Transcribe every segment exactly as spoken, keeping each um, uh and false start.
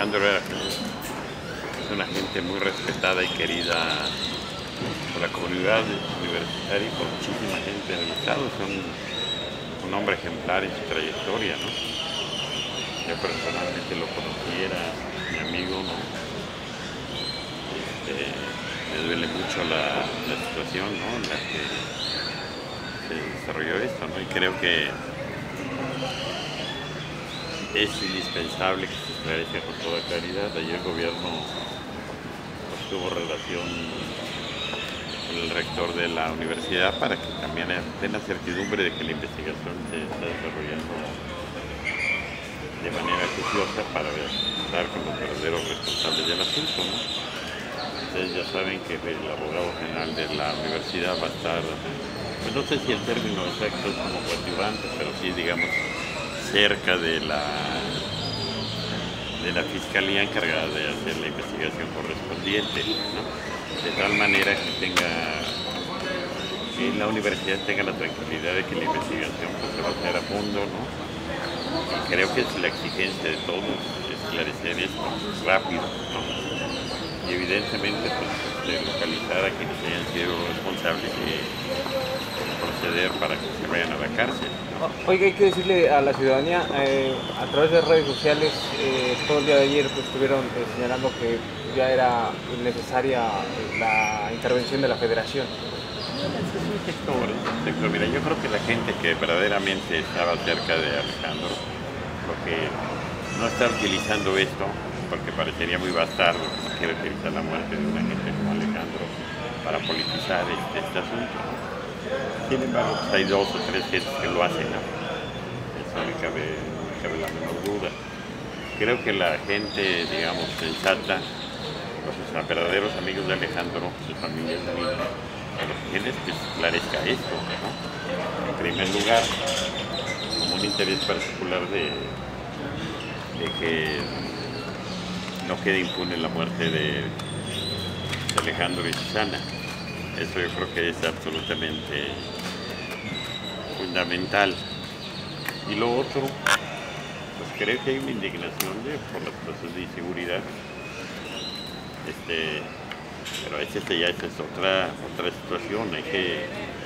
Alejandro era es una gente muy respetada y querida por la comunidad universitaria y por muchísima gente en el estado. Es un, un hombre ejemplar en su trayectoria, ¿no? Yo personalmente lo conocí, era mi amigo, ¿no? Este, me duele mucho la, la situación, ¿no?, en la que se desarrolló esto, ¿no? Y creo que es indispensable que se esclarezca con toda claridad. Ayer el gobierno pues, tuvo relación con el rector de la universidad para que también tenga certidumbre de que la investigación se está desarrollando de manera juiciosa para dar con los verdaderos responsables del asunto, ¿no? Ustedes ya saben que el abogado general de la universidad va a estar, pues no sé si el término exacto es como coadyuvante, pero sí, digamos, cerca de la, de la fiscalía encargada de hacer la investigación correspondiente, ¿no? De tal manera que tenga, que la universidad tenga la tranquilidad de que la investigación pues, se va a hacer a fondo, ¿no? Y creo que es la exigencia de todos esclarecer esto rápido, ¿no? Y evidentemente pues, de localizar a quienes hayan sido responsables y proceder para que se vayan a la cárcel, ¿no? Oiga, hay que decirle a la ciudadanía, eh, a través de redes sociales, eh, todo el día de ayer pues, estuvieron eh, señalando que ya era innecesaria la intervención de la Federación. Ese es un sector, es un sector. Mira, yo creo que la gente que verdaderamente estaba cerca de Alejandro, porque no está utilizando esto, porque parecería muy bastardo, no quiere utilizar la muerte de una gente como Alejandro para politizar este, este asunto, ¿no? Sin embargo, pues hay dos o tres gentes que lo hacen, ¿no? Eso no cabe, no cabe la menor duda. Creo que la gente, digamos, sensata, los verdaderos amigos de Alejandro, sus familias, amigos, lo que quieren es que se esclarezca esto, ¿no? En primer lugar, como un interés particular de, de que no quede impune la muerte de, de Alejandro y Susana. Eso yo creo que es absolutamente fundamental. Y lo otro, pues creo que hay una indignación de, por las cosas de inseguridad. Este, pero esta este ya esta es otra, otra situación. Hay que,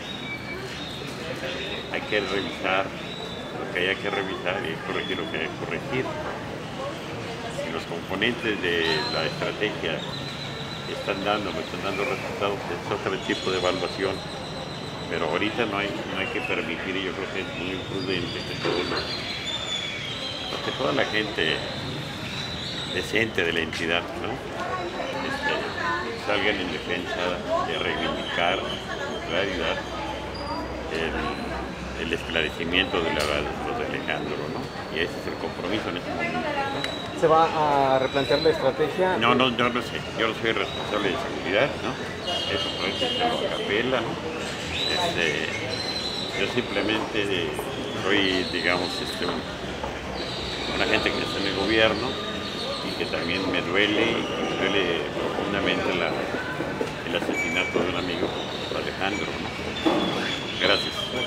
hay que revisar lo que haya que revisar y corregir lo que haya que corregir. Si los componentes de la estrategia están dando, me están dando resultados, es otro tipo de evaluación, pero ahorita no hay, no hay que permitir, y yo creo que es muy imprudente que, todos los, que toda la gente decente de la entidad, ¿no? este, salgan en defensa de reivindicar con claridad el, el esclarecimiento de la verdad de Alejandro, ¿no? Y ese es el compromiso en este momento, ¿no? ¿Se va a replantear la estrategia? No, no, yo no sé. Yo no soy responsable de seguridad, ¿no? Eso parece que lo capela, ¿no? Este, yo simplemente soy, digamos, este, un, una gente que está en el gobierno y que también me duele, y me duele profundamente la, el asesinato de un amigo, Alejandro, ¿no? Gracias.